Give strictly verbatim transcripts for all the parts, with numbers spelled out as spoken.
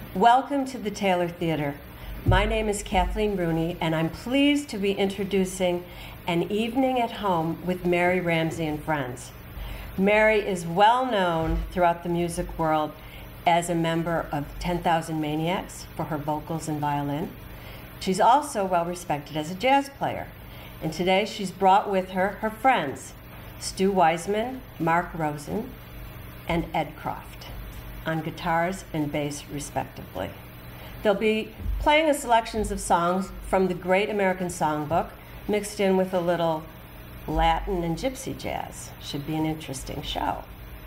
Welcome to the Taylor Theater. My name is Kathleen Rooney, and I'm pleased to be introducing An Evening at Home with Mary Ramsey and Friends. Mary is well known throughout the music world as a member of ten thousand Maniacs for her vocals and violin. She's also well respected as a jazz player. And today she's brought with her her friends, Stu Wiseman, Mark Rosen, and Ed Croft, on guitars and bass respectively. They'll be playing us selections of songs from the Great American Songbook, mixed in with a little Latin and gypsy jazz. Should be an interesting show.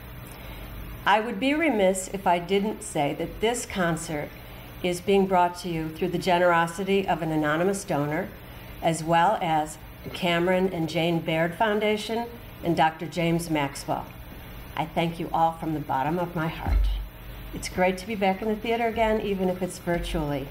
I would be remiss if I didn't say that this concert is being brought to you through the generosity of an anonymous donor, as well as the Cameron and Jane Baird Foundation and Doctor James Maxwell. I thank you all from the bottom of my heart. It's great to be back in the theater again, even if it's virtually.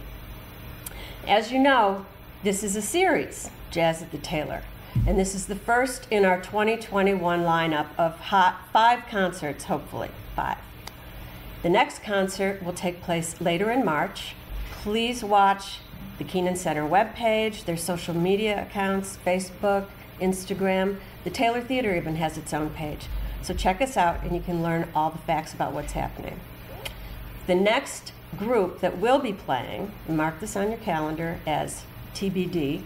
As you know, this is a series, Jazz at the Taylor, and this is the first in our twenty twenty-one lineup of hot five concerts, hopefully, five. The next concert will take place later in March. Please watch the Keenan Center webpage, their social media accounts, Facebook, Instagram. The Taylor Theater even has its own page. So check us out and you can learn all the facts about what's happening. The next group that will be playing, and mark this on your calendar as T B D,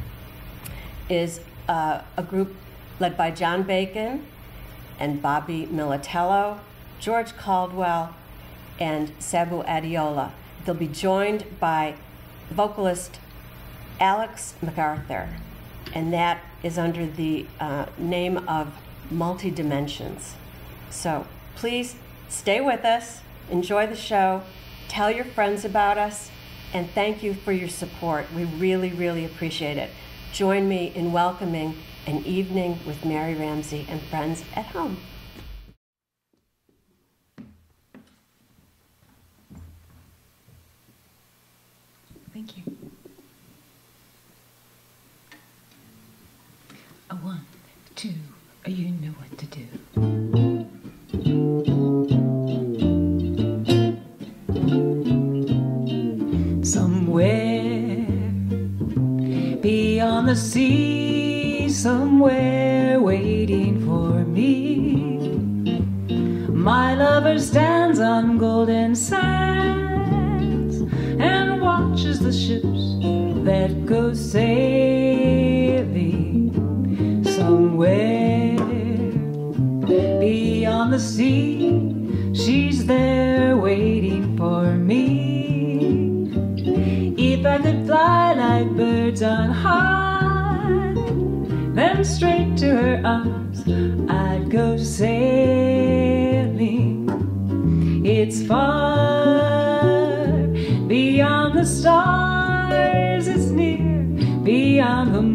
is uh, a group led by John Bacon and Bobby Militello, George Caldwell, and Sabu Adiola. They'll be joined by vocalist Alex MacArthur, and that is under the uh, name of Multi-Dimensions. So please stay with us. Enjoy the show, tell your friends about us, and thank you for your support. We really, really appreciate it. Join me in welcoming An Evening with Mary Ramsey and Friends at Home. Thank you. A one, two, you know what to do. Somewhere beyond the sea, somewhere waiting for me, my lover stands on golden sands and watches the ships that go sailing. Somewhere beyond the sea, she's there waiting for me. If I could fly like birds on high, then straight to her arms I'd go sailing. It's far beyond the stars, it's near beyond the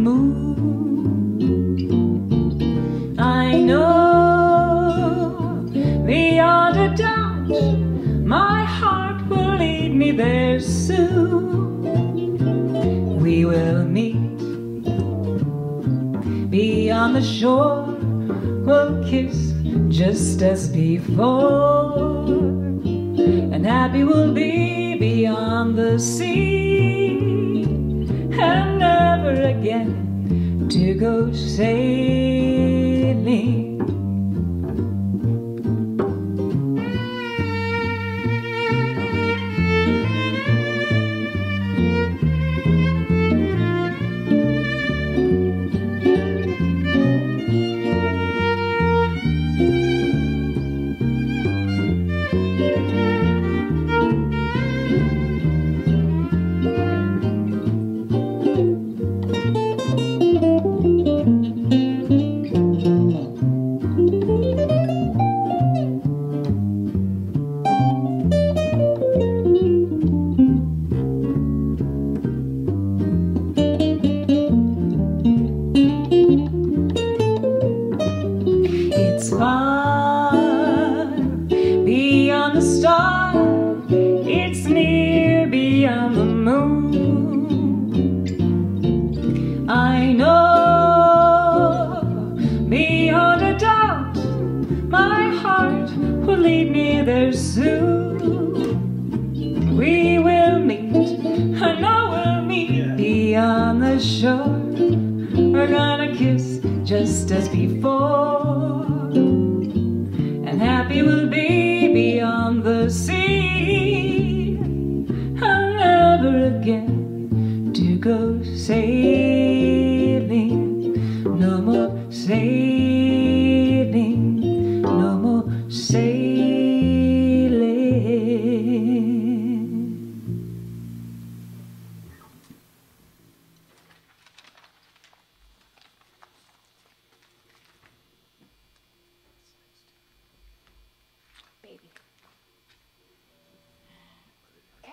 moon. I know beyond a doubt my heart will lead me there soon. We will meet beyond the shore, we'll kiss just as before, and happy we'll be beyond the sea, and never again to go sailing. there soon. We the shore, we're gonna kiss just as before, and happy we'll be beyond the sea. I'll never again to go sailing, no more sailing, no more sailing. Baby. Okay.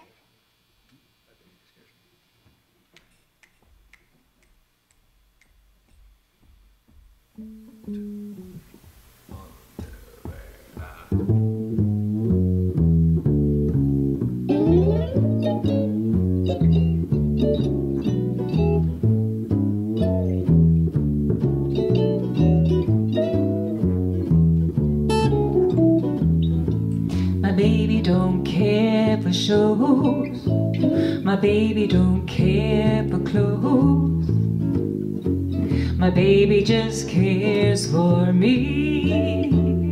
My baby don't care for shows, my baby don't care for clothes, my baby just cares for me.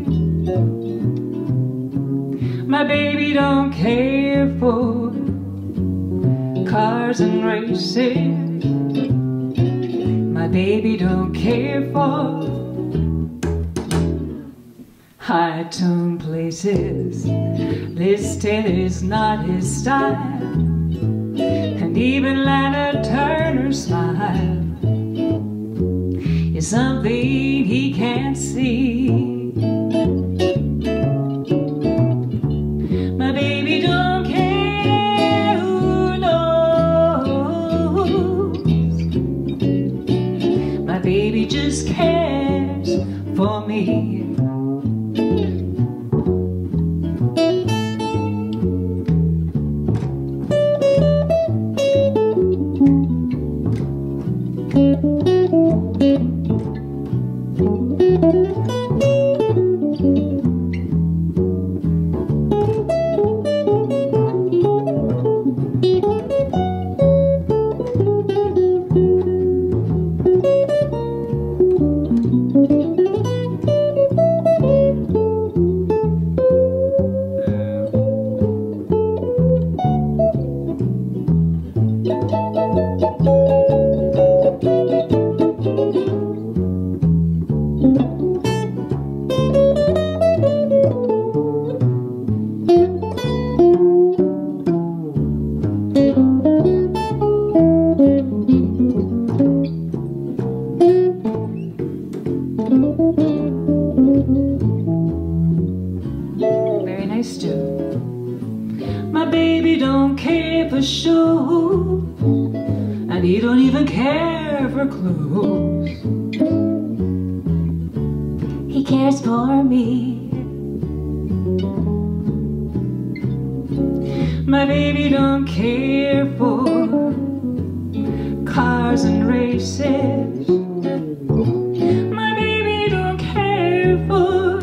My baby don't care for cars and races, my baby don't care for high-tone places. This Taylor's not his style, and even Lana Turner's smile is something he can't see. My baby don't care who knows, my baby just cares for me. Very nice too. My baby don't care for shows, and he don't even care for clothes. He cares for me. My baby don't care for cars and races. My baby don't care for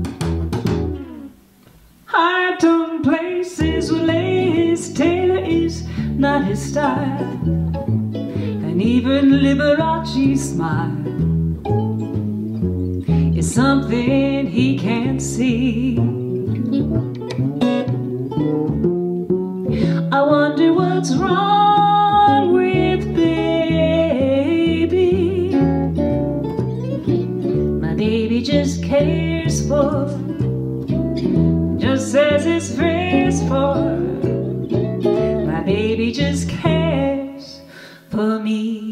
high-tone places. Well, his Taylor is not his style, and even Liberace's smile is something he can't see. I wonder what's wrong with baby. My baby just cares for, just as his face for. My baby just cares for me.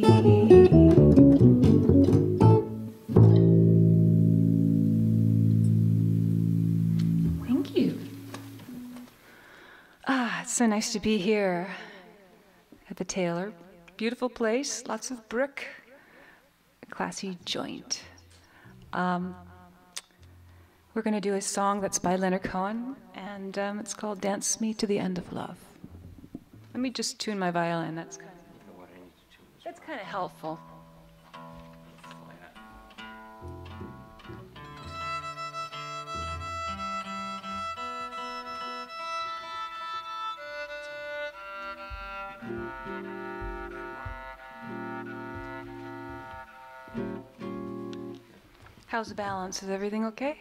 Thank you. Ah, it's so nice to be here at the Taylor. Beautiful place, lots of brick, a classy joint. Um, we're going to do a song that's by Leonard Cohen, and um, it's called Dance Me to the End of Love. Let me just tune my violin. That's kind of, that's kind of helpful. How's the balance? Is everything okay?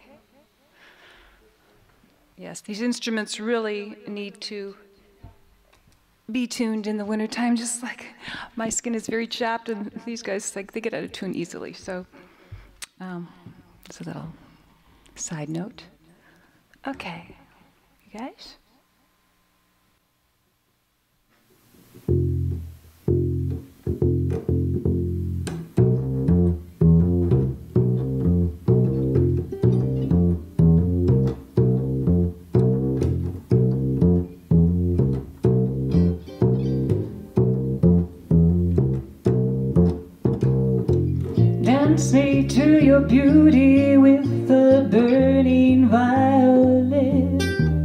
Yes, these instruments really need to be tuned in the wintertime, just like my skin is very chapped, and these guys, like, they get out of tune easily. So, um, just a little side note. Okay, you guys? Dance me to your beauty with the burning violin.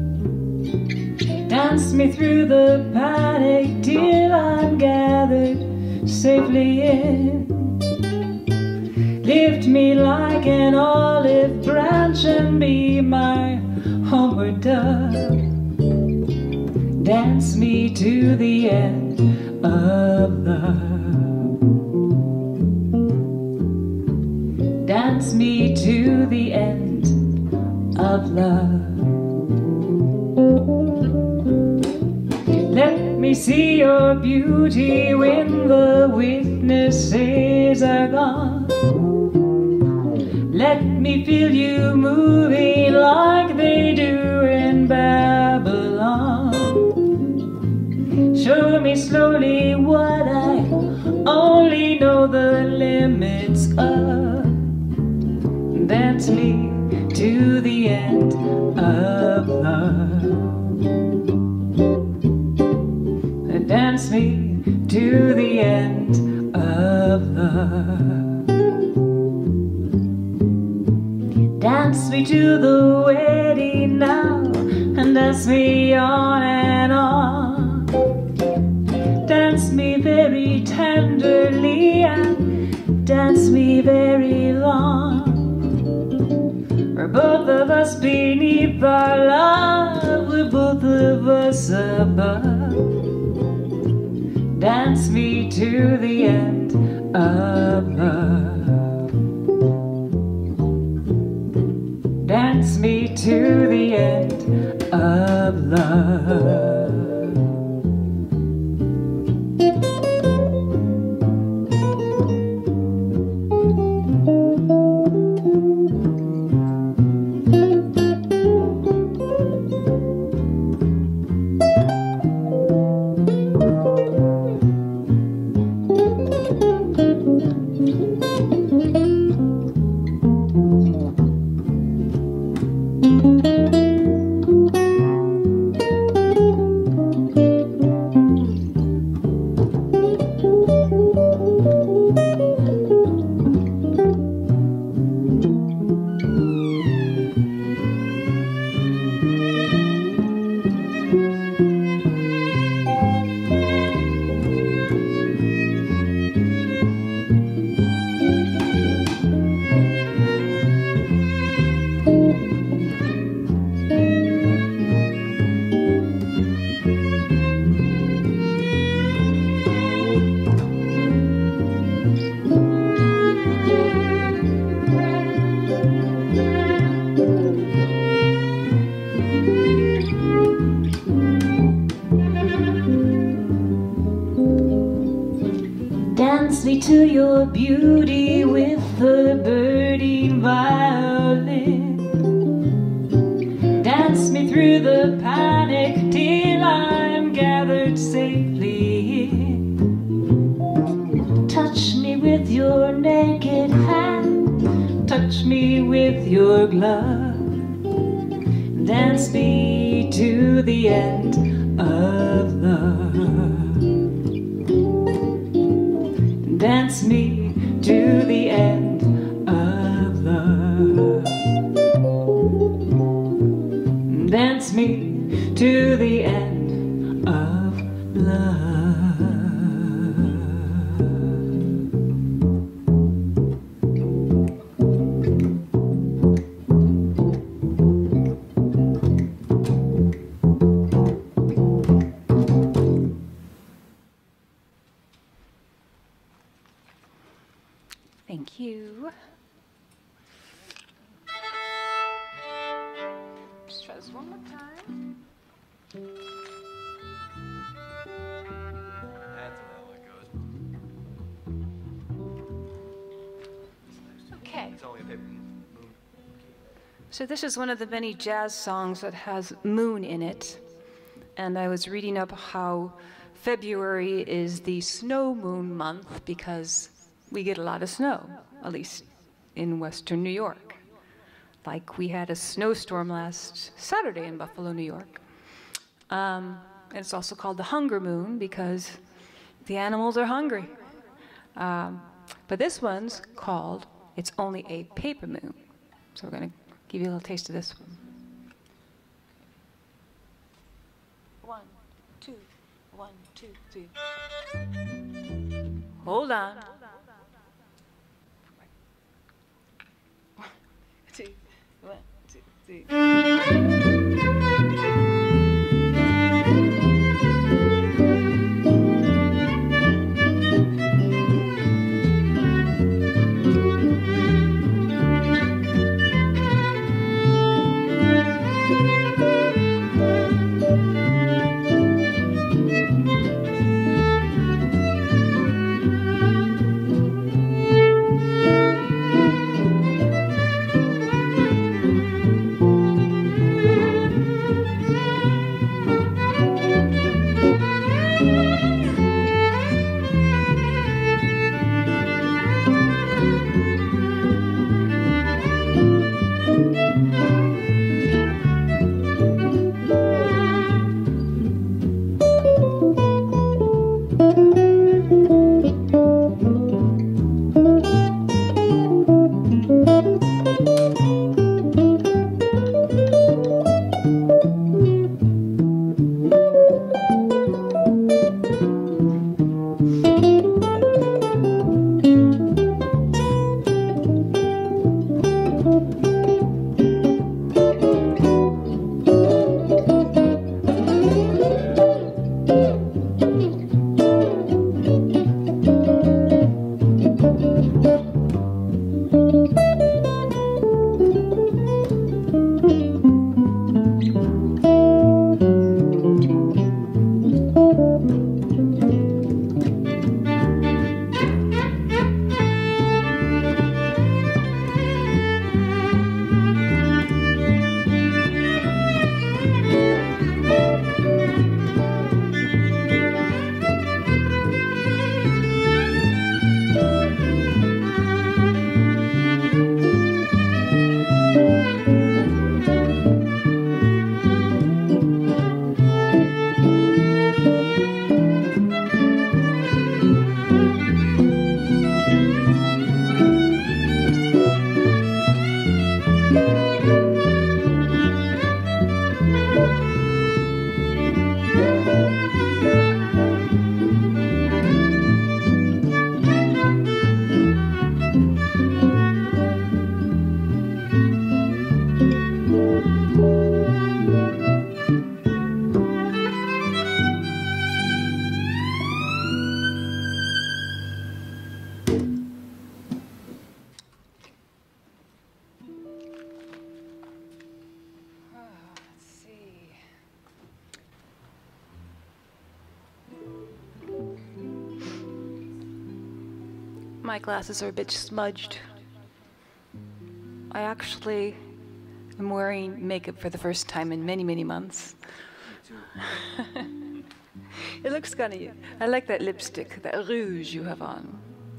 Dance me through the panic till I'm gathered safely in. Lift me like an olive branch and be my homeward dove. Dance me to the end of love. Dance me to the end of love. Let me see your beauty when the witnesses are gone. Let me feel you moving like they do in Babylon. Show me slowly what I only know the limits of. Dance me to the end of love. Dance me to the end of love. Dance me to the wedding now, and dance me on and on. Dance me very tenderly and dance me very long. We're both of us beneath our love, we're both of us above. Dance me to the end of love. Dance me to the end of love. Dance me to your beauty with the burning violin. Dance me through the panic till I'm gathered safely in. Touch me with your naked hand, touch me with your glove. Dance me to the end of love. Dance me to the end of love. Dance me to the end of love. Thank you. one more time. That's how it goes. Okay. It's only a paper moon. So this is one of the many jazz songs that has moon in it. And I was reading up how February is the snow moon month because we get a lot of snow, at least in western New York. Like we had a snowstorm last Saturday in Buffalo, New York. Um, and it's also called the hunger moon because the animals are hungry. Um, but this one's called It's Only a Paper Moon. So we're going to give you a little taste of this one. One, two, one, two, three. Hold on. One, two, one, two, three. My glasses are a bit smudged. I actually am wearing makeup for the first time in many, many months. It looks kind of, I like that lipstick, that rouge you have on.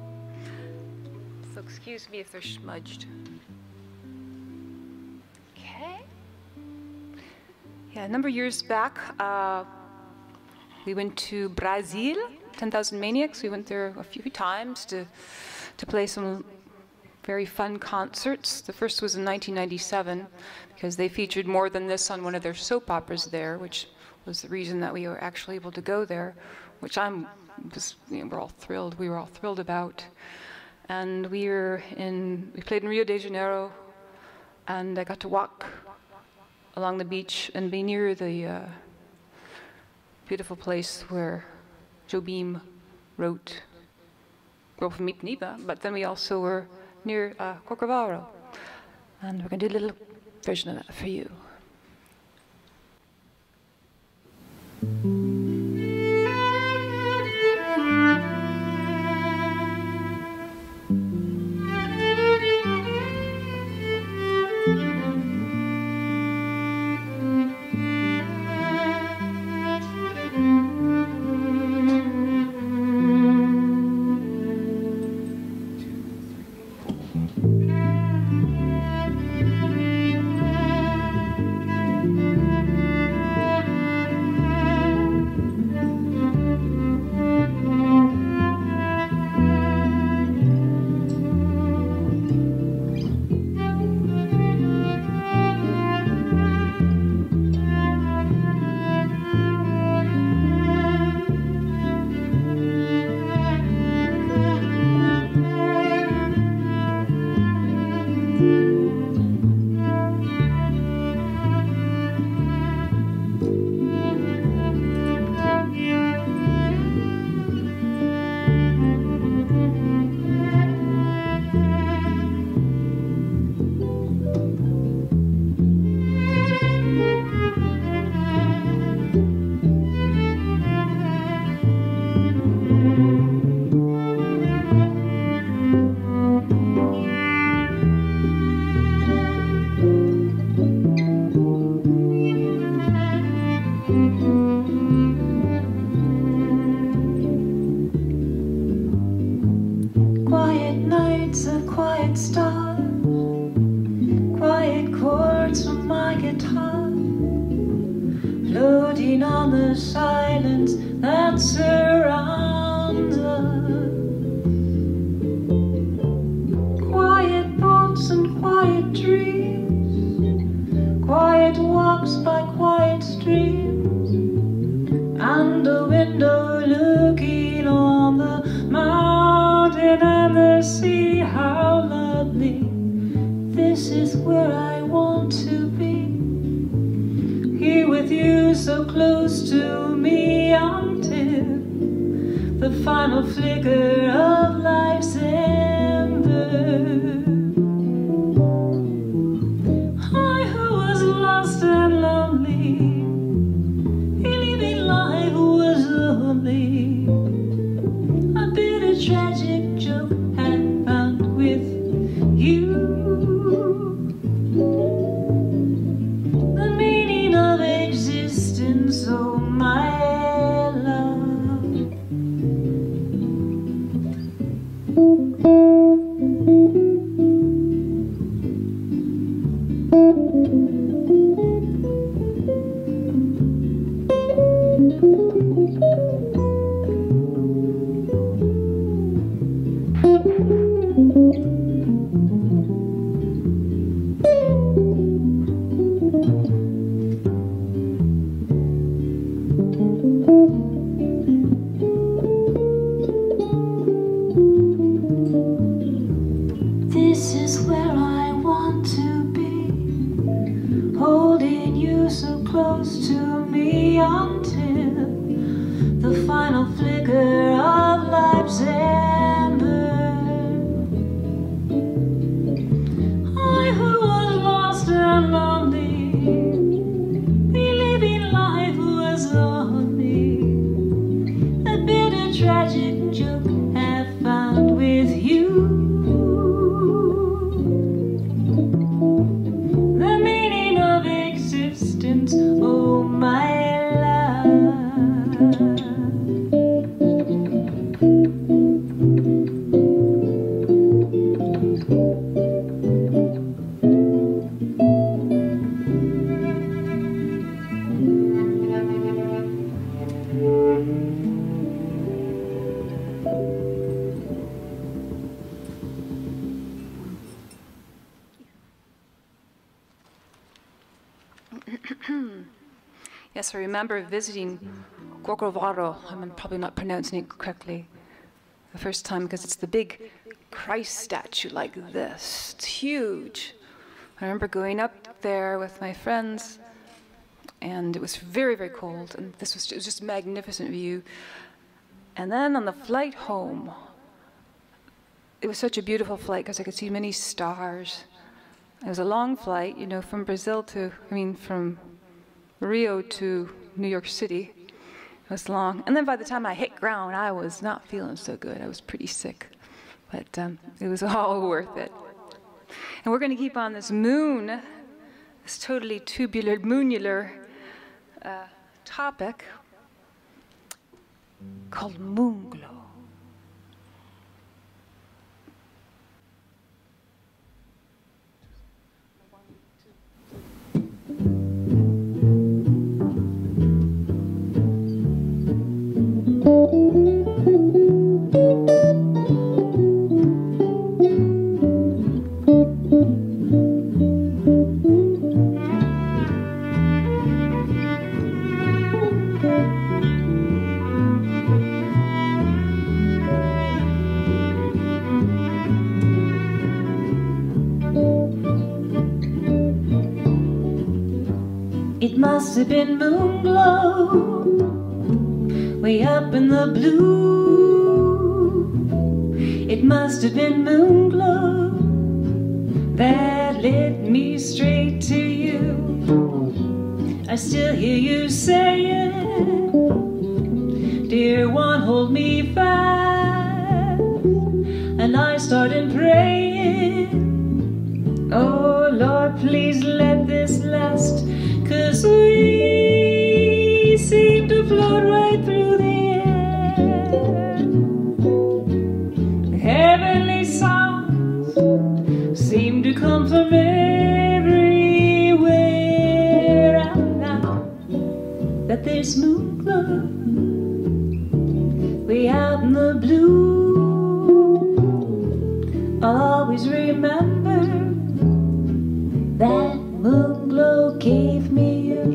So excuse me if they're smudged. Okay. Yeah, a number of years back, uh, we went to Brazil, ten thousand Maniacs. We went there a few times to, to play some very fun concerts. The first was in nineteen ninety-seven because they featured More Than This on one of their soap operas there, which was the reason that we were actually able to go there, which I'm, was, you know, we're all thrilled. We were all thrilled about. And we were in, we played in Rio de Janeiro, and I got to walk along the beach and be near the uh, beautiful place where Jobim wrote Grove Meet Niba, but then we also were near uh, Corcovado. And we're going to do a little version of that for you. Yes, I remember visiting Gorgovaro. I'm probably not pronouncing it correctly the first time because it's the big Christ statue like this. It's huge. I remember going up there with my friends, and it was very, very cold, and this was, it was just a magnificent view. And then on the flight home, it was such a beautiful flight because I could see many stars. It was a long flight, you know, from Brazil to, I mean, from Rio to New York City. It was long. And then by the time I hit ground, I was not feeling so good. I was pretty sick. But um, it was all worth it. And we're going to keep on this moon, this totally tubular, moonular uh, topic called moon glow. It must have been moon glow, way up in the blue. It must have been moon glow that led me straight to you. I still hear you saying, dear one, hold me fast. And I started praying, oh Lord, please let this last. 'Cause we seem to float right through the air. Heavenly sounds seem to come from everywhere. And now that there's moon glow way out in the blue, I'll always remember that moon glow gave me you.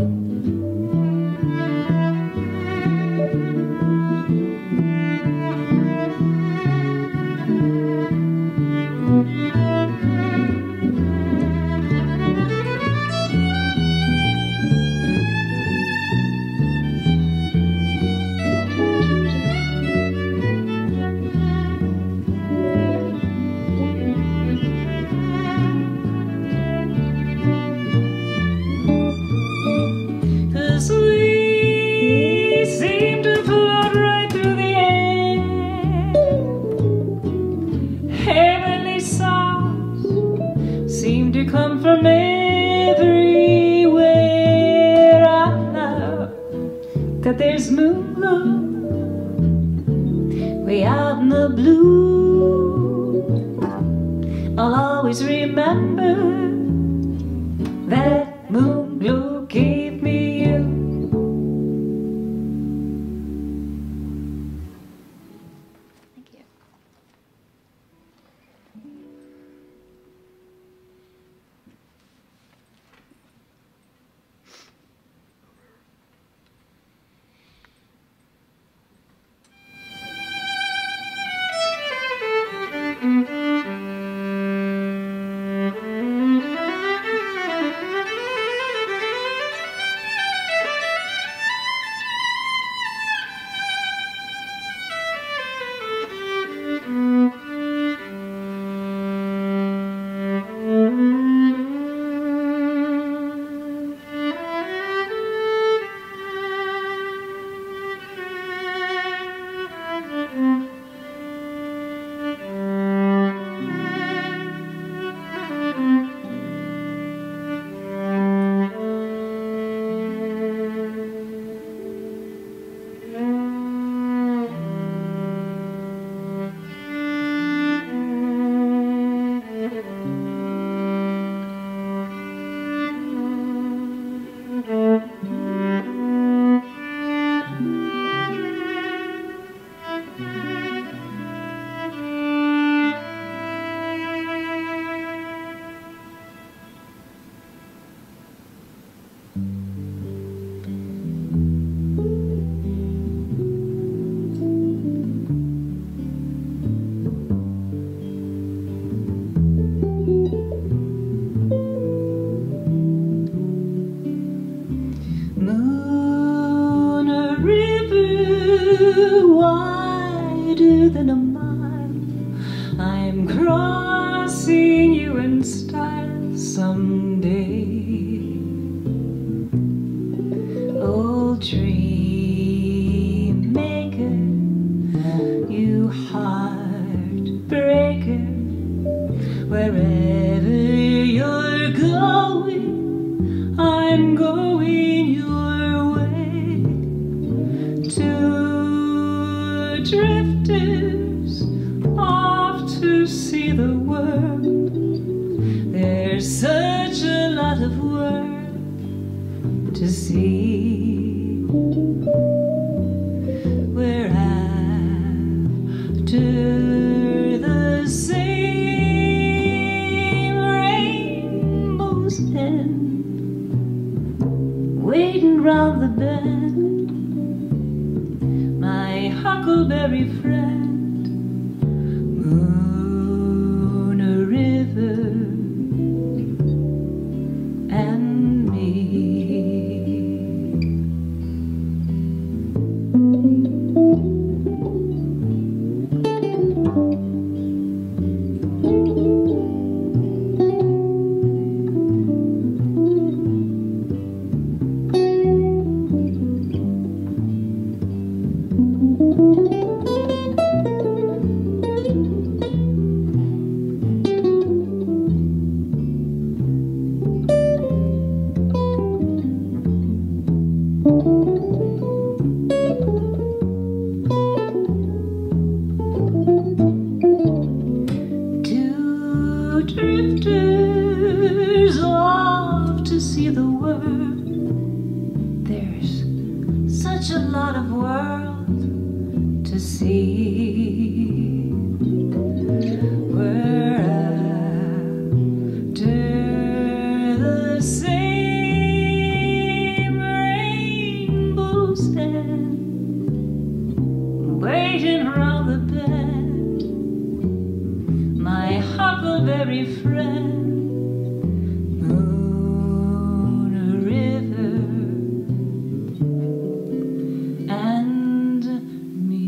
Seem to come from everywhere. I know that there's moon glow way out in the blue. I'll always remember that moon glow gave me you. Thank you. Wider than a mile, I'm crossing you in style someday. Old dream sea, where after the same rainbows end, waiting round the bend, my huckleberry friend, moon, a river, and me. Two drifters off to see the world. There's such a lot of world to see. We're after the same rainbows end, waiting around the bend, my huckleberry friend, moon, a river, and me.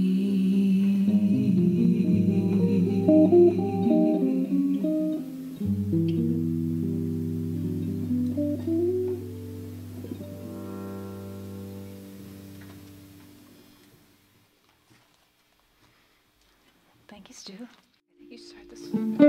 Thank you, Stu. You start this.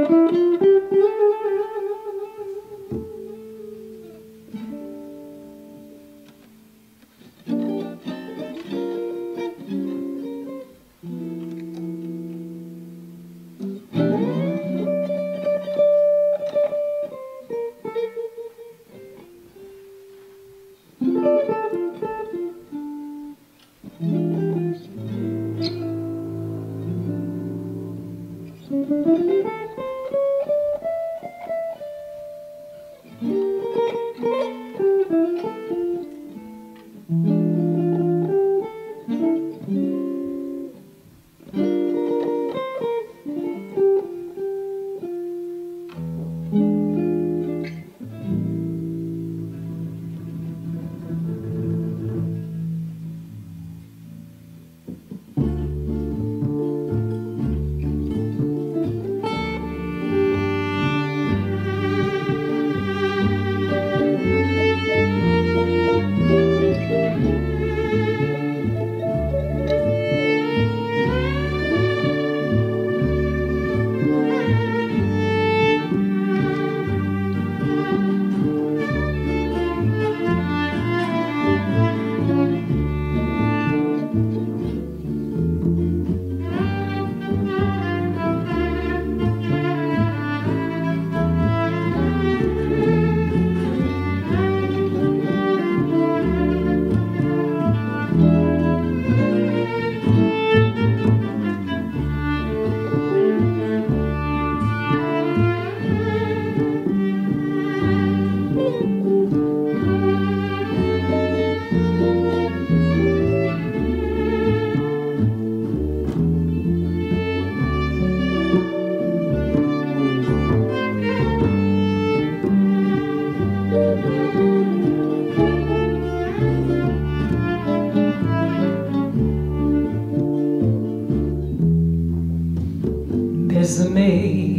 Bésame,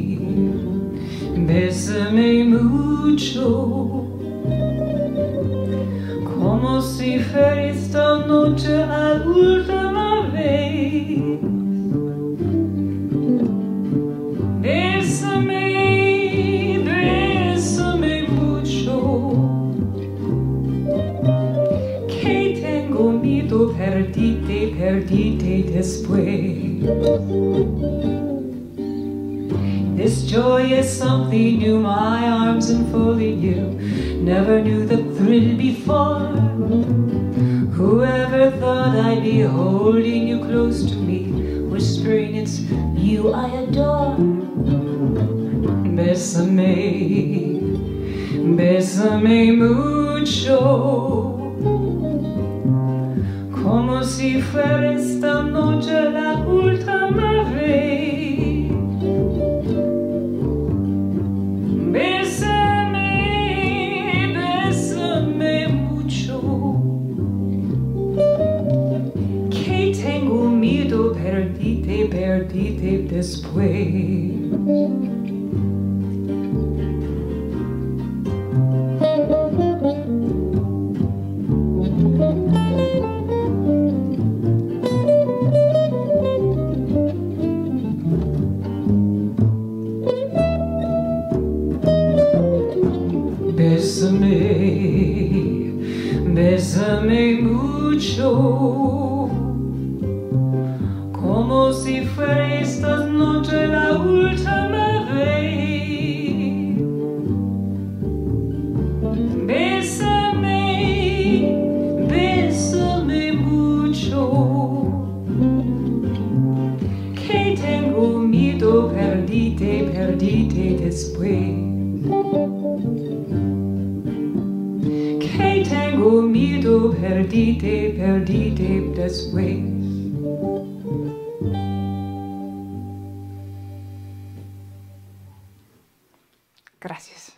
bésame mucho, como si fuera esta noche la última vez. Bésame, bésame mucho, que tengo miedo perdite, perdite después. This joy is something new, my arms enfolding you. never knew the thrill before. Whoever thought I'd be holding you close to me, whispering it's you I adore. Bésame, bésame mucho, como si fuera esta noche la última vez. Bésame, bésame mucho, que tengo miedo perdite, perdite después. Bésame, bésame mucho, como si fuera esta noche la última vez. Bésame, bésame mucho, que tengo miedo perdite, perdite después. Que tengo miedo perdite, perdite después. Gracias.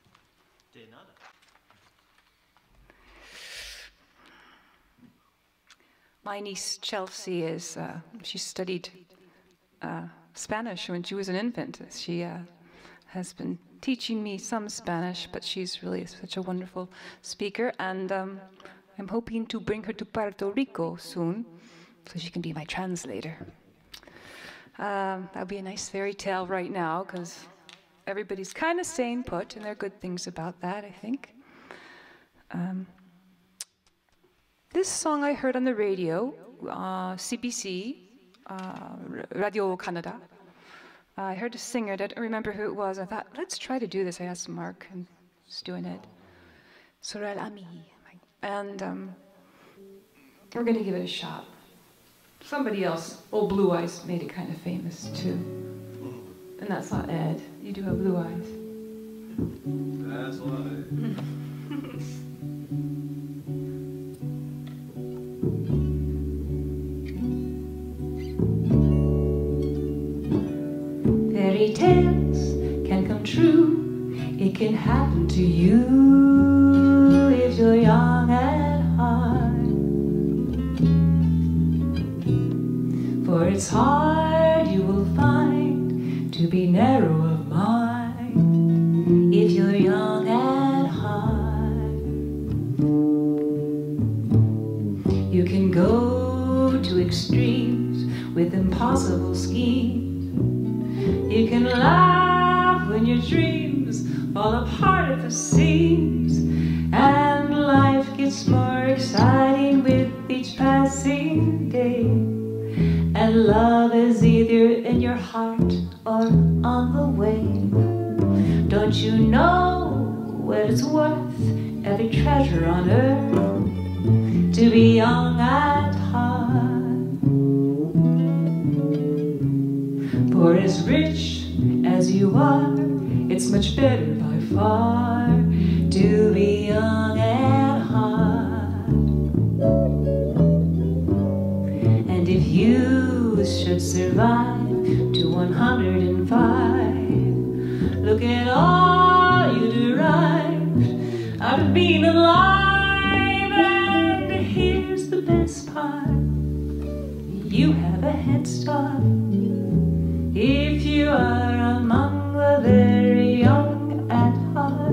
My niece Chelsea is, uh, she studied uh, Spanish when she was an infant. She uh, has been teaching me some Spanish, but she's really such a wonderful speaker, and um, I'm hoping to bring her to Puerto Rico soon so she can be my translator. Um, that'll be a nice fairy tale right now, because everybody's kind of staying put, and there are good things about that, I think. Um, this song I heard on the radio, uh, C B C, uh, Radio Canada. I heard a singer, I don't remember who it was. I thought, let's try to do this. I asked Mark, and he's doing it. Sorel Ami. And um, we're going to give it a shot. Somebody else, old Blue Eyes, made it kind of famous too. And that's not Ed. You do have blue eyes. That's why. Fairy tales can come true. It can happen to you if you're young at heart. For it's hard, you will find, to be narrow of mind if you're young at heart. You can go to extremes with impossible schemes. You can laugh when your dreams fall apart at the seams, and life gets more exciting with each passing day. And love is either in your heart or on the way. Don't you know what it's worth, every treasure on earth, to be young at heart? For as rich as you are, it's much better by far to be young at heart. And if you should survive to one hundred and five, look at all you derived out of being alive. And here's the best part, you have a head start if you are among the very young at heart.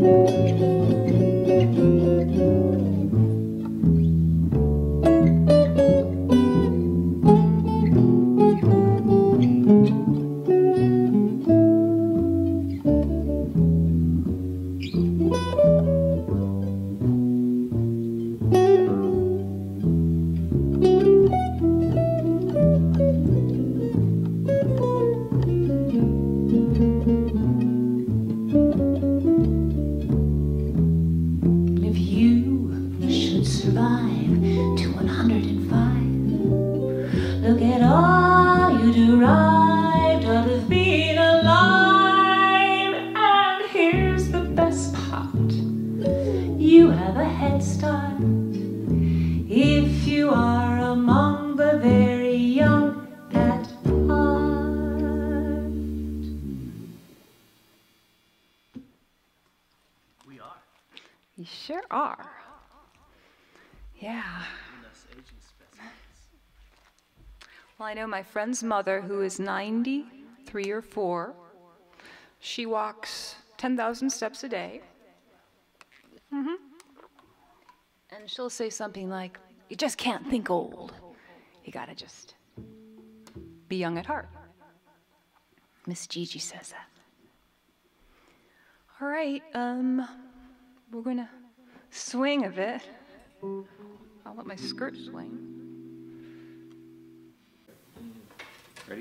Look at all you derived out of being alive. And here's the best part. You have a head start if you are among the very young at heart. We are. You sure are. Yeah. Well, I know my friend's mother, who is ninety-three or four. She walks ten thousand steps a day. Mm-hmm. And she'll say something like, you just can't think old. You gotta just be young at heart. Miss Gigi says that. All right, um, we're gonna swing a bit. I'll let my skirt swing. Ready?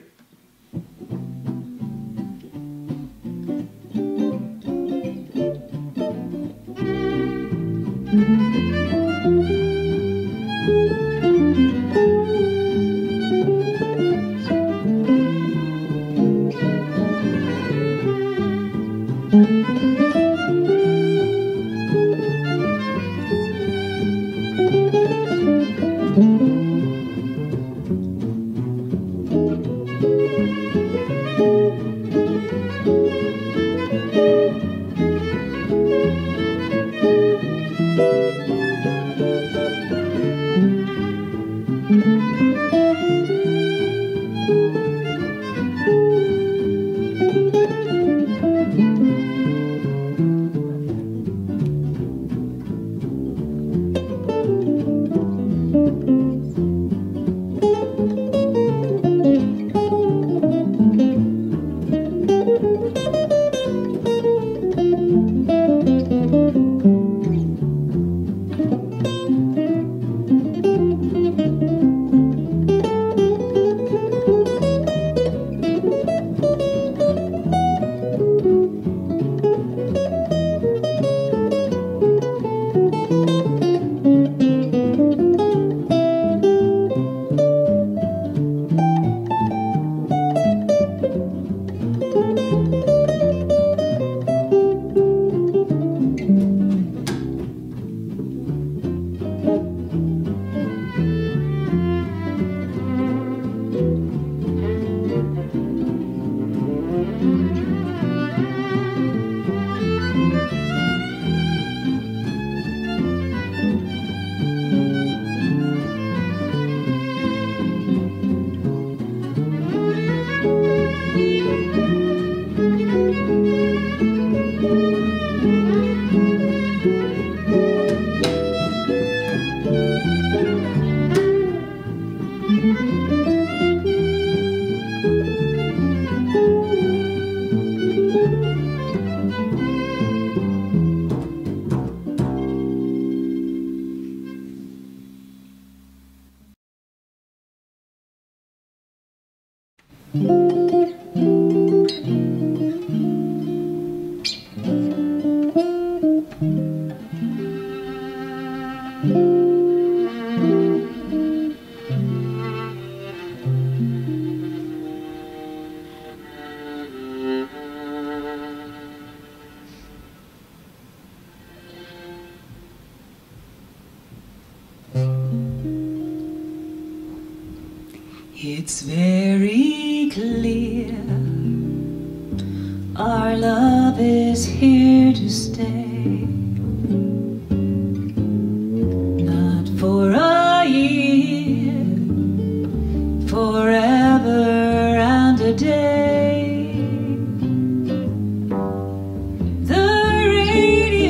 It's very clear our love is here to stay, not for a year, forever and a day. The radio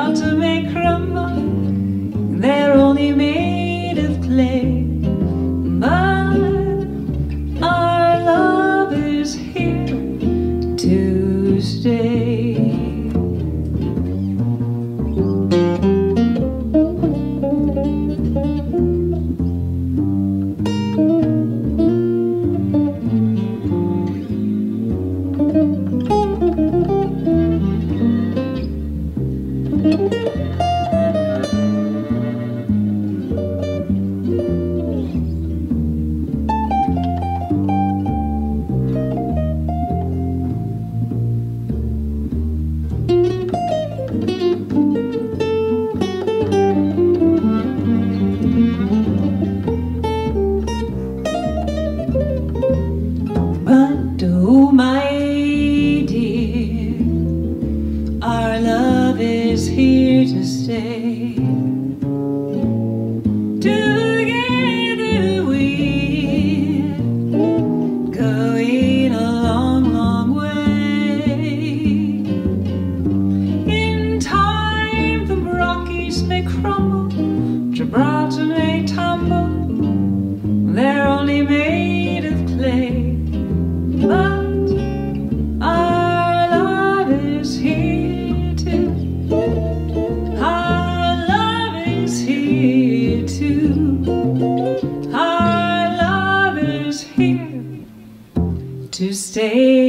about to make crumble, they're only made of clay. But our love is here to stay. But oh my dear, our love is here to stay. Together we're going a long, long way. In time the Rockies may crumble, Gibraltar may tumble, they're only made of clay. But our love is here too. Our love is here too. Our love is here to stay.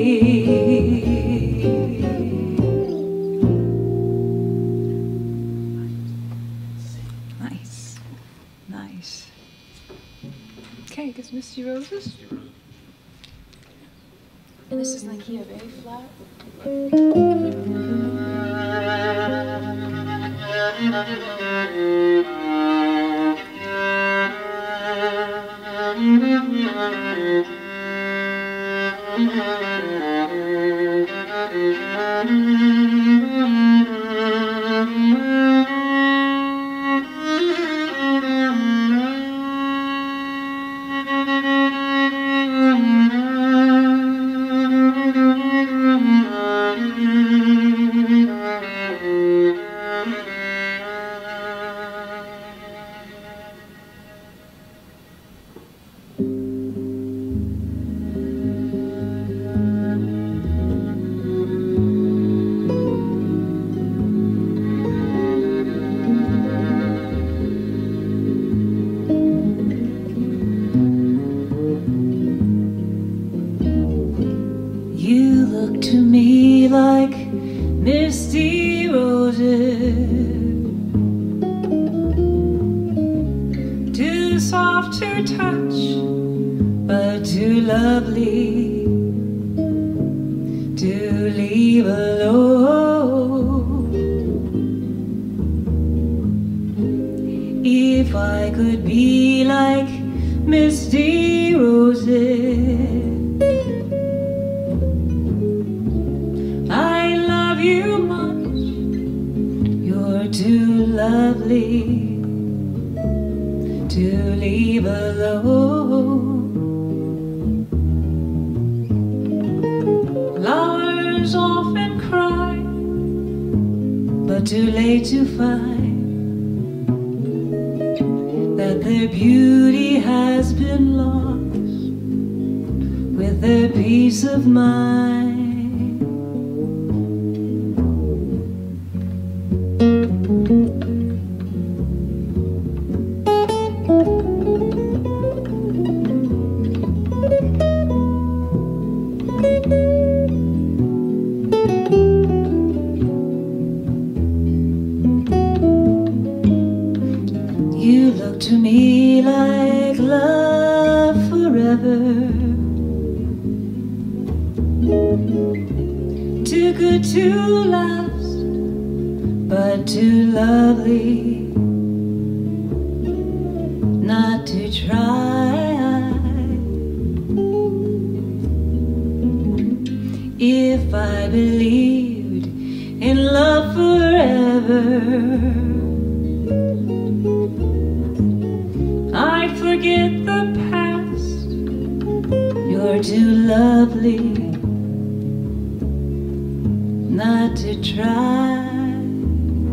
Nice, nice. Okay, I guess Misty Roses. And this is like here, very flat. You look to me like misty roses, too soft to touch, but too lovely to leave alone. If I could be like misty roses, I love you much, you're too lovely to leave alone. Lovers often cry, but too late to find that their beauty has been lost with their peace of mind. You look to me like love forever, too good to last, but too lovely not to try. If I believed in love forever, I'd forget the past. You're too lovely not to try.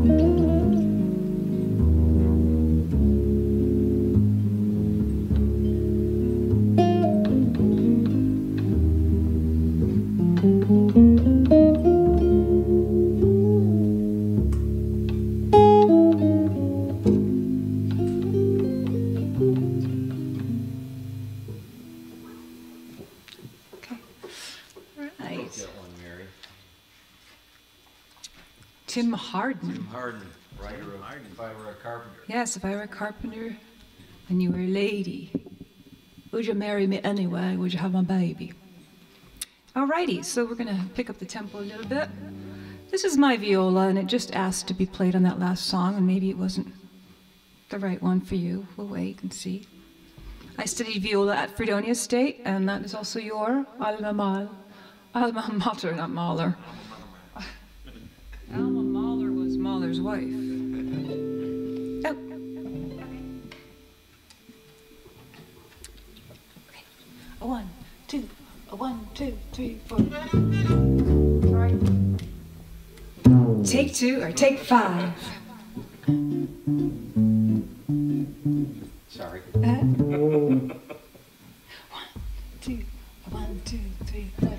Jim Harden. Harden, writer of If I Were a Carpenter. Yes, if I were a carpenter and you were a lady, would you marry me anyway? Would you have my baby? Alrighty, so we're gonna pick up the tempo a little bit. This is my viola, and it just asked to be played on that last song, and maybe it wasn't the right one for you. We'll wait and see. I studied viola at Fredonia State, and that is also your alma mater. Alma mater, not Mahler. Alma Mahler was Mahler's wife. Oh. Okay. A one, two, a one, two, three, four. All right. Take two or take five. Sorry. Uh, one, two, one, two, three, four.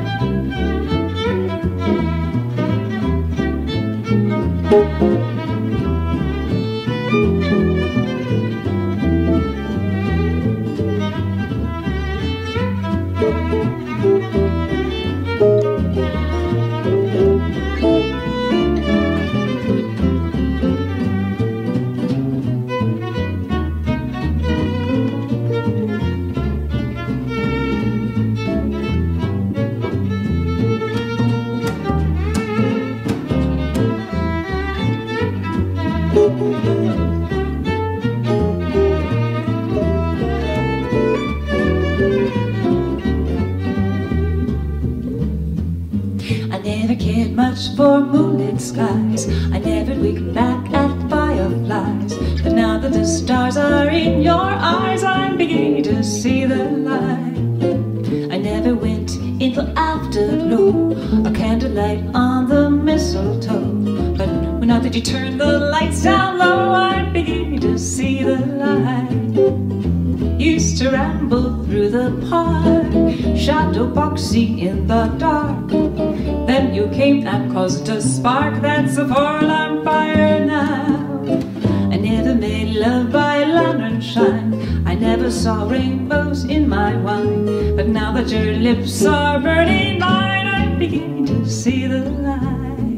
Much for moonlit skies, I never winked back at fireflies. But now that the stars are in your eyes, I'm beginning to see the light. I never went in the afterglow, a candlelight on the mistletoe. But now that you turn the lights down low, I'm beginning to see the light. Used to ramble through the park, shadow boxing in the dark. Then you came and caused a spark that's a four-alarm fire now. I never made love by lantern shine, I never saw rainbows in my wine. But now that your lips are burning mine, I'm beginning to see the light.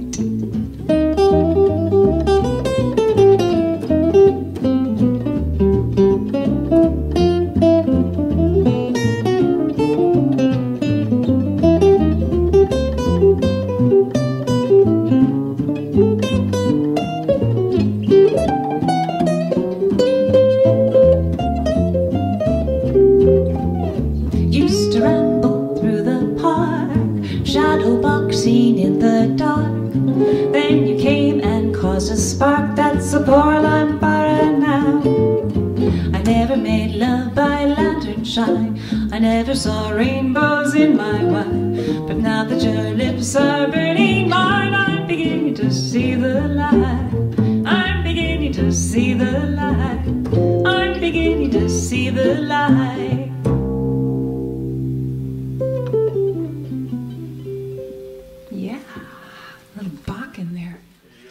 Spark that's a four-alarm fire now. I never made love by lantern shine, I never saw rainbows in my wine. But now that your lips are burning mine, I'm beginning to see the light. I'm beginning to see the light. I'm beginning to see the light. Yeah, a little Bach in there.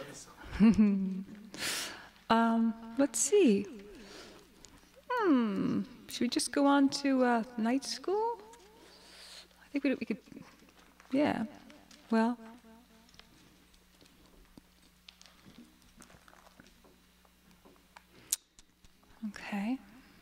um, let's see. Hmm. Should we just go on to uh, night school? I think we, we could. Yeah. Well. Okay.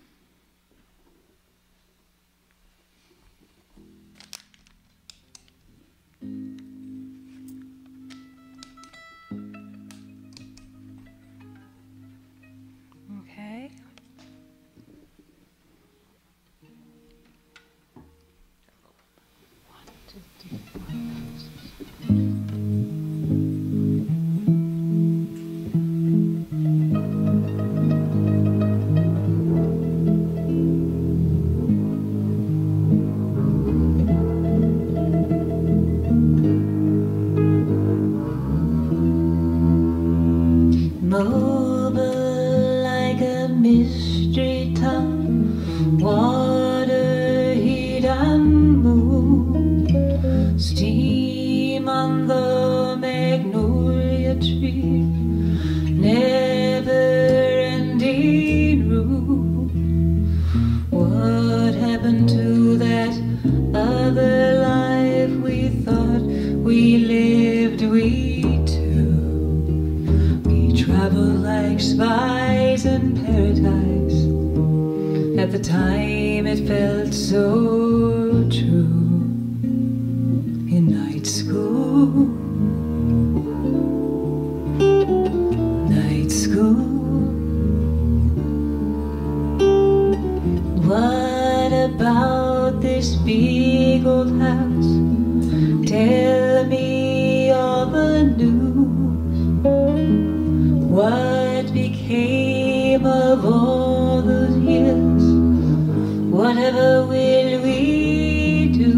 Okay. One, two, three, four. Other life we thought we lived, we too. travel like spies in paradise. At the time it felt so true. In night school, night school. What about this big old house? Tell me all the news. What became of all those years? Whatever will we do?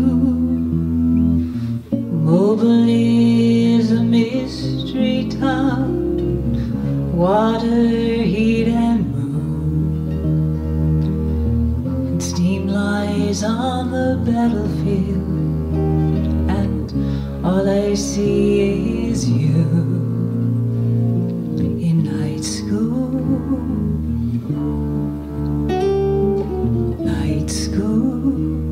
Mobile is a mystery town. Water, heat and moon, and steam lies on the battlefield, and all I see is you. In night school, night school.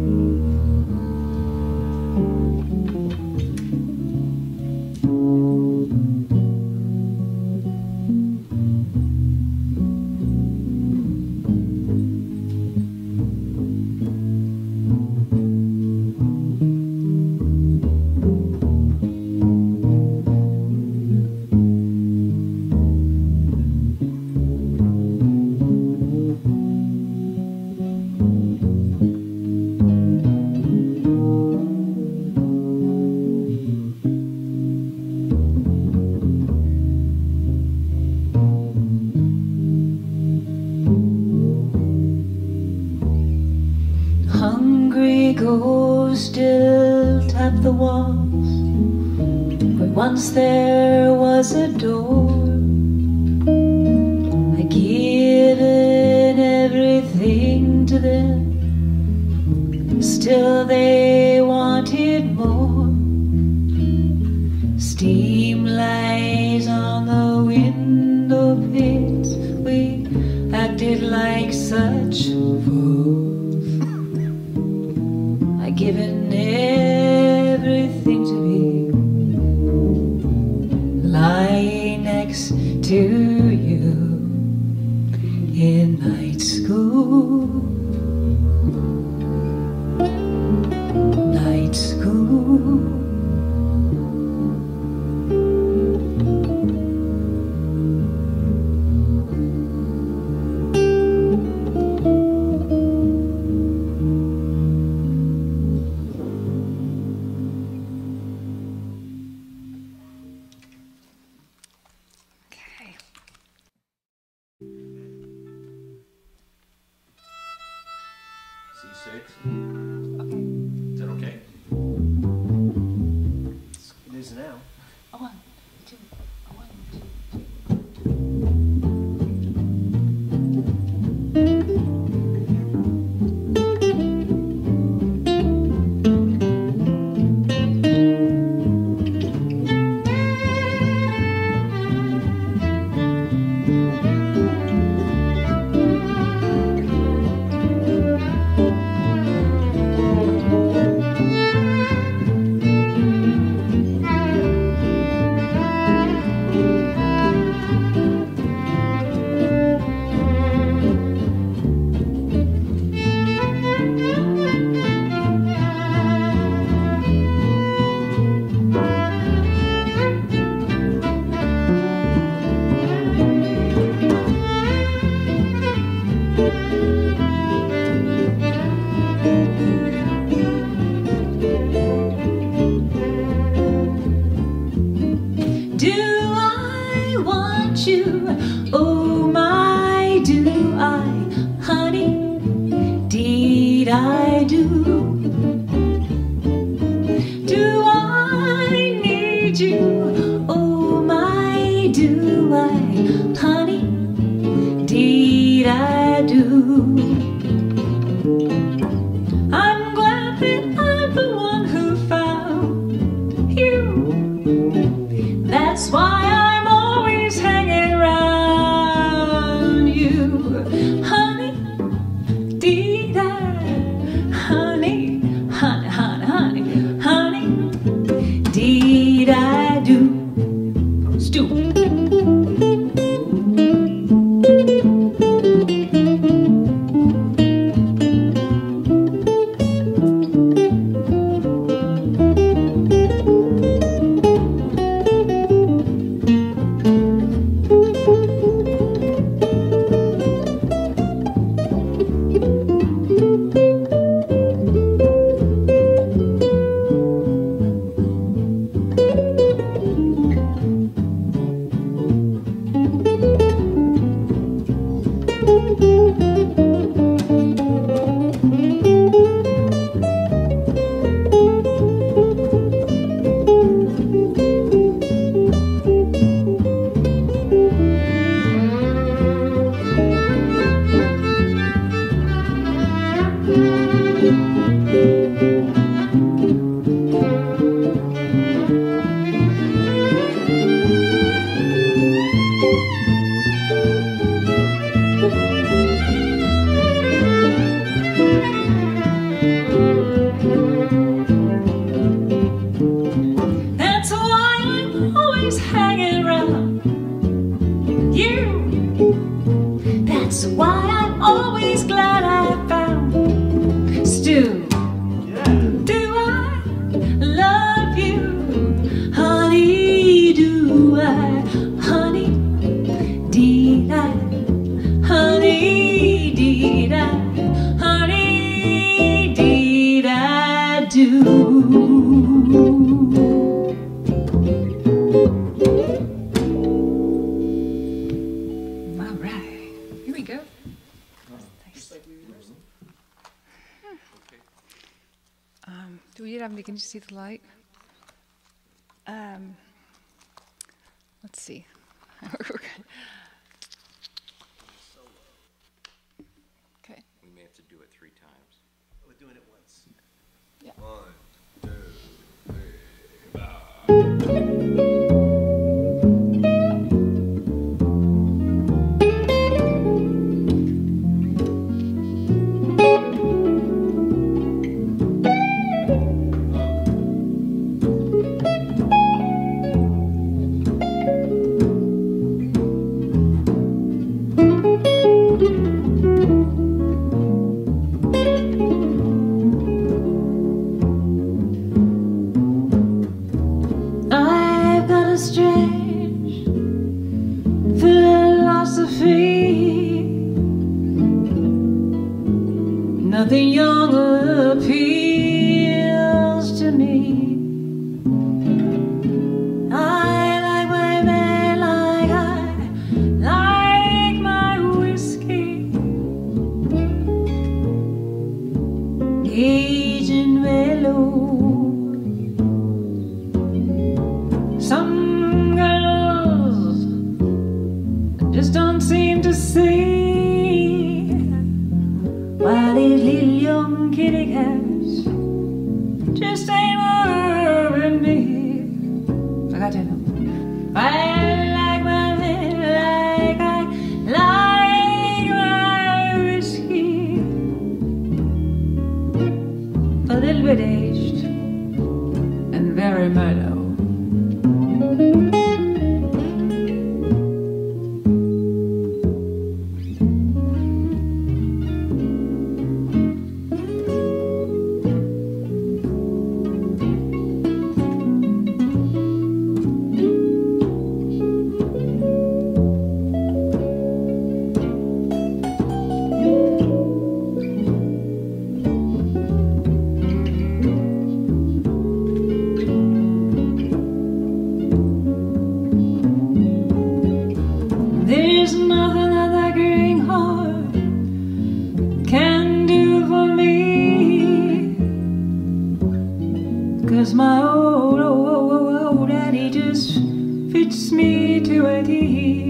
Hungry ghosts still tap the walls, but once there was a door. I given everything to them, still they wanted more. Steam lies on the window panes. We acted like such fools. I given everything to be lying next to you in night school, night school. C six. Is that okay? It is now. A one, two, a one, two. Do I want you? Oh my, do I, honey? Deed I do. Do I need you? Oh my, do I, honey? Deed I do. I'm glad that I'm the one who found you. That's why I'm always hanging around you, honey, dee-da, honey, honey, honey, honey, honey, dee-da-do, stew. Can you see the light? Um, let's see. Okay. We may have to do it three times. We're doing it once. Yeah. One, two, three, four. Nothing younger appeals to me. I like my man like I like my whiskey, aged mellow. Some girls just don't seem to see why these little young kitty cats just ain't more than me. I got to know. I like my man like I like my whiskey, a little bit aged and very mellow. There's nothing that that green heart can do for me, 'cause my old, old, old, old daddy just fits me to a T.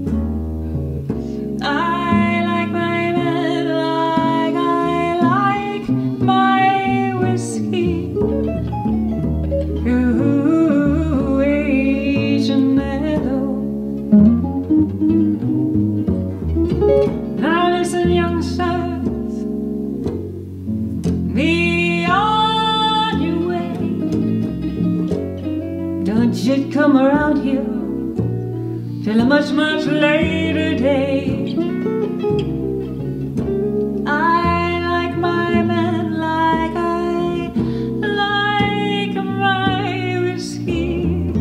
I like my man like I like my whiskey, ooh, aged and mellow. Now listen, youngsters, be on your way. Don't you come around here till a much, much later day. I like my man like I like my whiskey,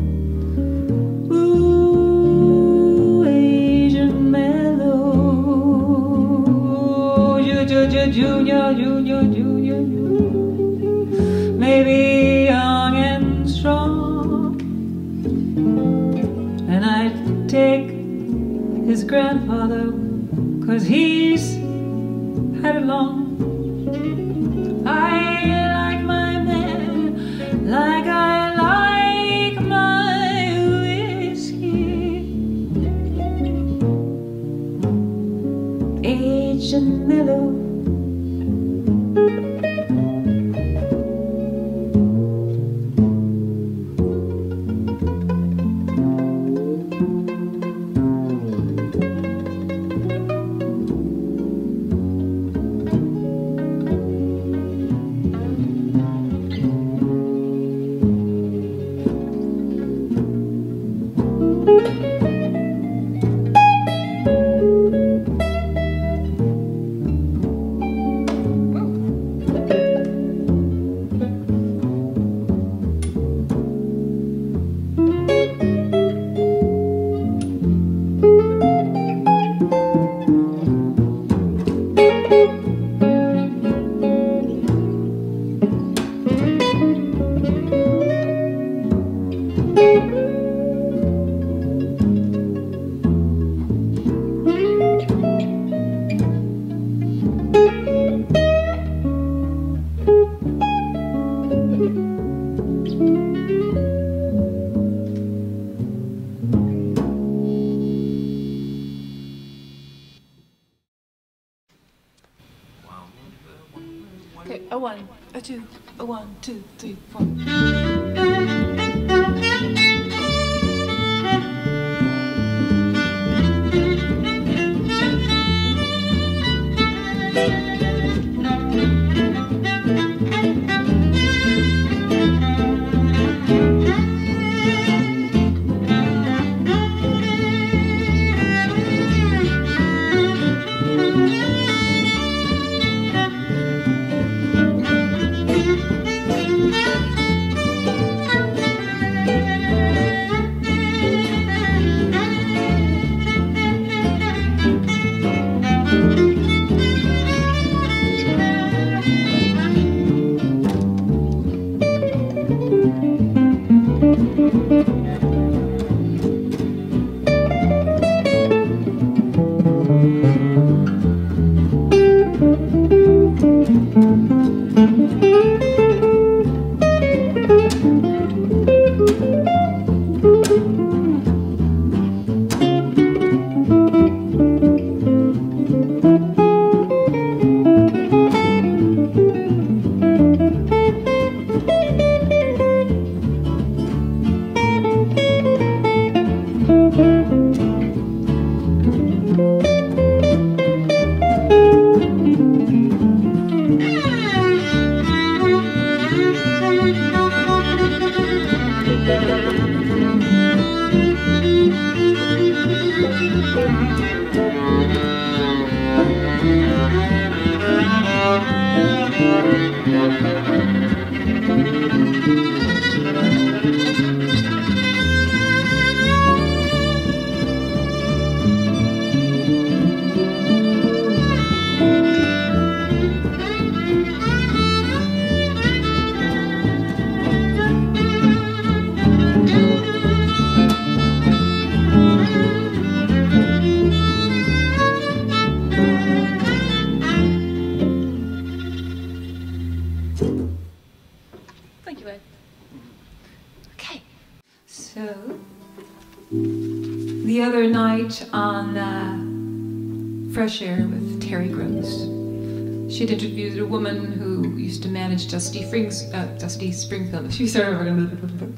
ooh, Asian mellow. Junior, junior, junior, junior, maybe young and strong, and I'd take his grandfather 'cause he's had it long. I like my man like I like my whiskey, aged and mellow. Okay, a one, a two, a one, two, three, four. Thank you, Ed. Okay. So, the other night on uh, Fresh Air with Terry Gross, she'd interviewed a woman who used to manage Dusty, Frings, uh, Dusty Springfield. She started over.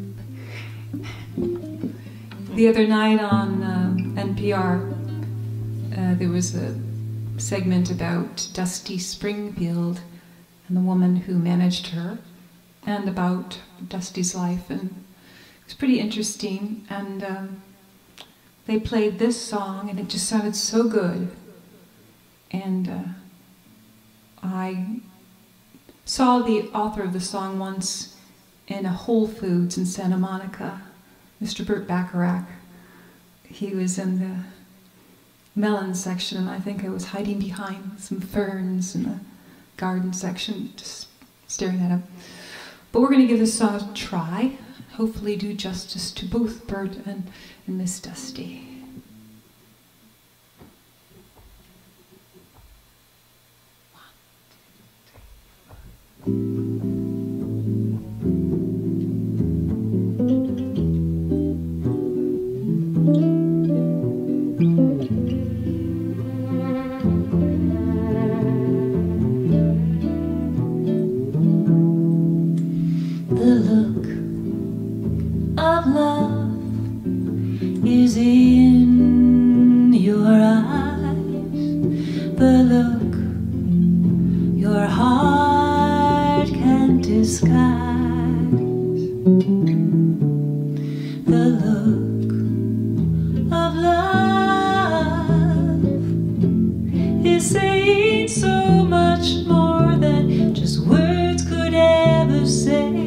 The other night on um, N P R, uh, there was a segment about Dusty Springfield and the woman who managed her, and about Dusty's life, and it was pretty interesting. And um, they played this song, and it just sounded so good. And uh, I saw the author of the song once in a Whole Foods in Santa Monica, Mister Burt Bacharach. He was in the melon section, and I think I was hiding behind some ferns in the garden section, just staring at him. But we're going to give this song a try, hopefully do justice to both Bert and, and Miss Dusty. The look of love is in your eyes. The look your heart can't disguise. The look of love is saying so much more than just words could ever say.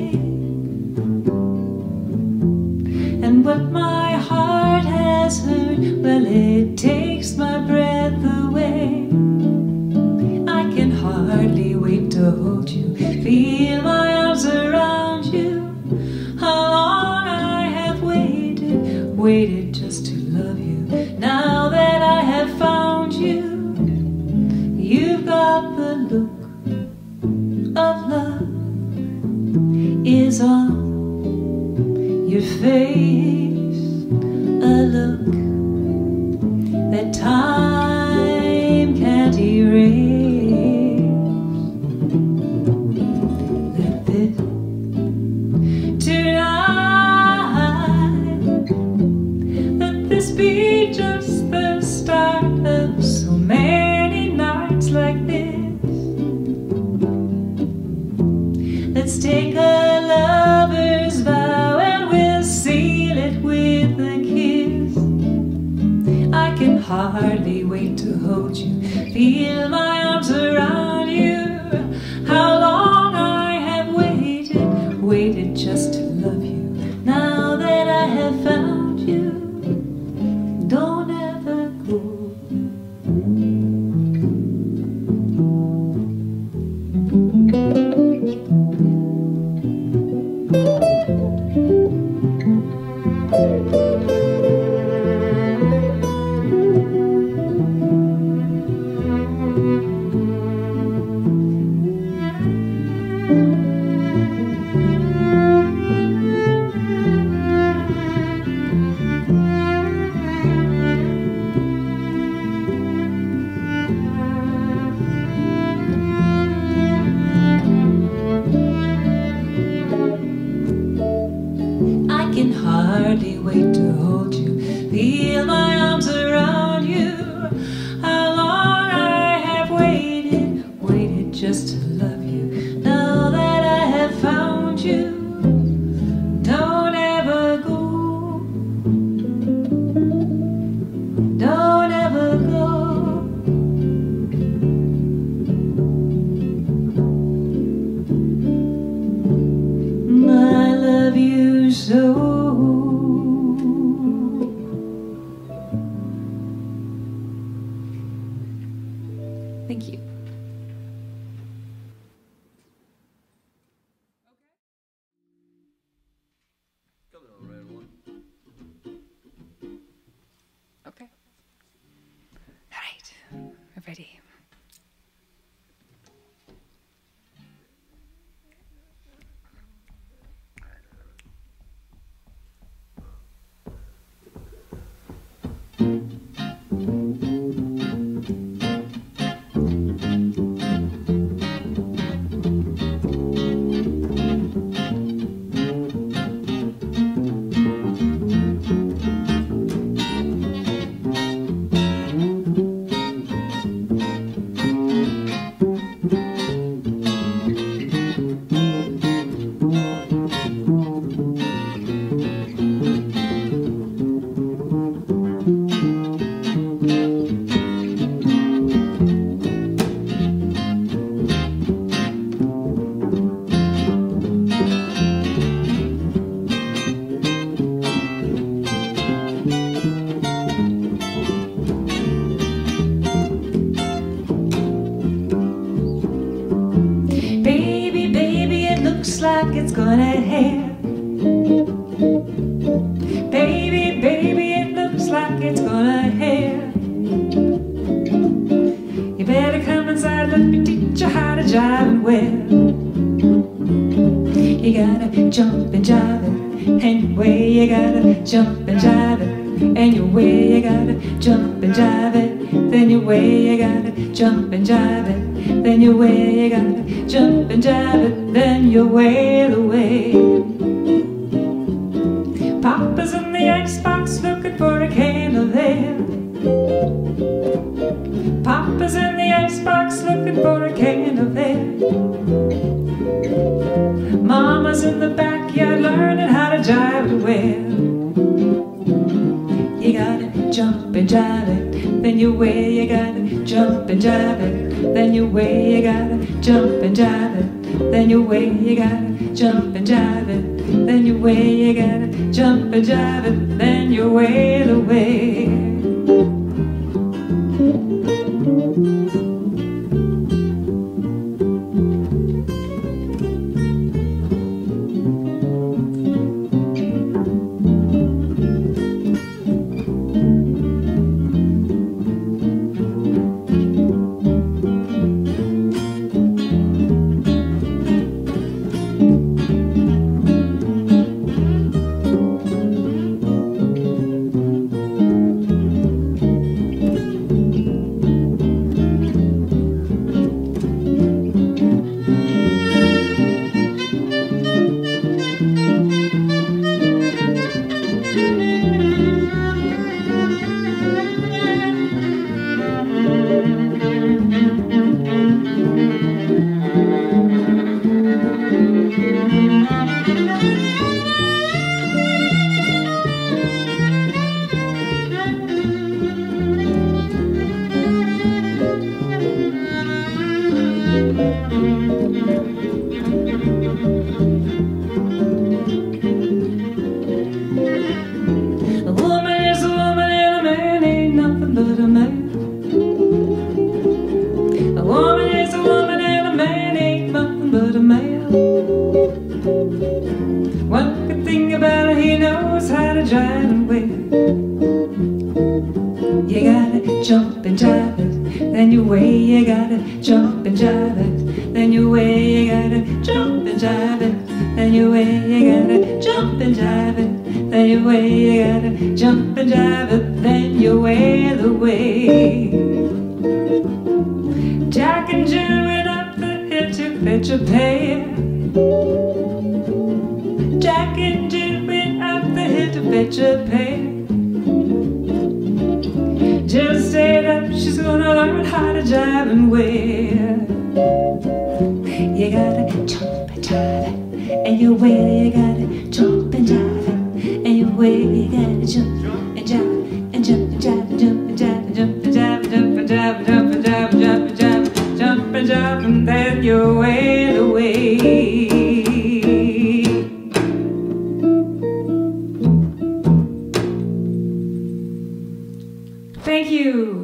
And what my heart has heard, well, it takes my breath away. I can hardly wait to hold you, feel my arms around you. How long I have waited, waited just to love you. Now that I have found you, you've got the look of love is on your face, a look that time can't erase. Let this tonight, let this be just the start of so many nights like this. Let's take a lover's vow and we'll seal it with a kiss. I can hardly wait to hold you, feel my arms around you. How long I have waited, waited just to love you. Now that I have found you, don't ever go. I can hardly wait to hold you, feel my arms around you. How long I have waited, waited just to love you. Now that I have found you, don't ever go, don't ever go. I love you so. Thank you. Come on, red one. Okay. All right. We're ready. like it's gonna hair. Baby, baby, it looks like it's gonna hair. You better come inside, let me teach you how to jive and well. gotta jump and jive it. Anyway, you gotta jump and jive it. And your way, you gotta jump and jive it. Then your way, you gotta jump and jive it. Then your way, you gotta jump and jive it. Then you way the way. Papa's in the icebox looking for a candle there. Papa's in the icebox looking for a candle there. Mama's in the backyard learning how to jive it well. You gotta jump and jive it. Then your way, you gotta jump and jive it. Then your way, you gotta jump and jive it. Then your way, you gotta jump and jive it. Then your way, you gotta jump and jive it. Then your way the way. One good thing about it, he knows how to jive and well. You gotta jump and jive it, then your way, you gotta jump and jive it. Then your way, you gotta jump and jive it. Then your way, you gotta jump and jive it. Then your way, you gotta jump and jive it. Then your way the way. Jack and Jill went up the hill to fetch a pair. Jack and Jill went up the hill to fetch a pair. Jill stayed up, she's gonna learn how to jive and wear. You gotta jump and jive it, and your way, you gotta jump and jive it. And your way, you gotta jump and jive and jump and jive and jump and jive and jump and jive and jump and jive and jump and jive and jump and jive and jump and jive, and then your way the way. Thank you.